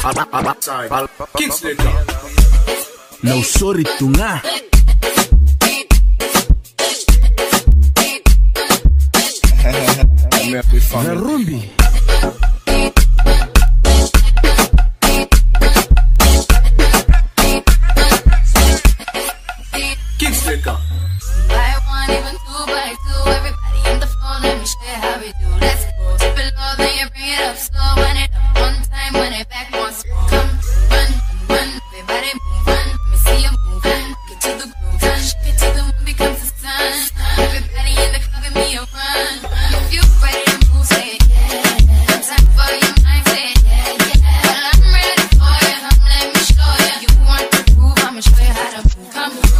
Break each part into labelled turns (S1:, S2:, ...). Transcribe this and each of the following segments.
S1: No sorry tu nga. Narumbi.
S2: I want even 2 by 2. Everybody on the phone, let me share how we do. Let's go. Tip it low, then you bring it up slow. When it up one time, when it back once more. Come run, run, everybody move on. Let me see you move on. Get to the groove, run. Shake it till the moon becomes the sun. Everybody in the club, give me a run. If you ready to move, say it, yeah. No time for your mind, say it, yeah, yeah. Well, I'm ready for you, let me show you. You want to groove, I'ma show you how to move. Come on.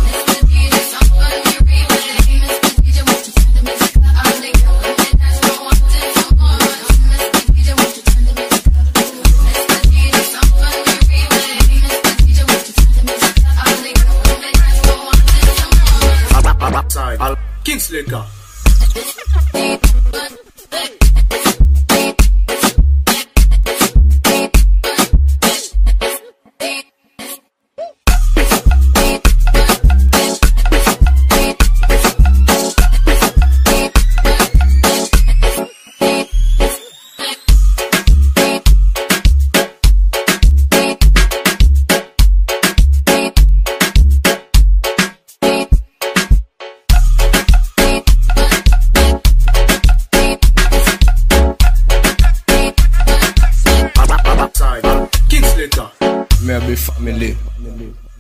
S3: Liquor. Me a be family.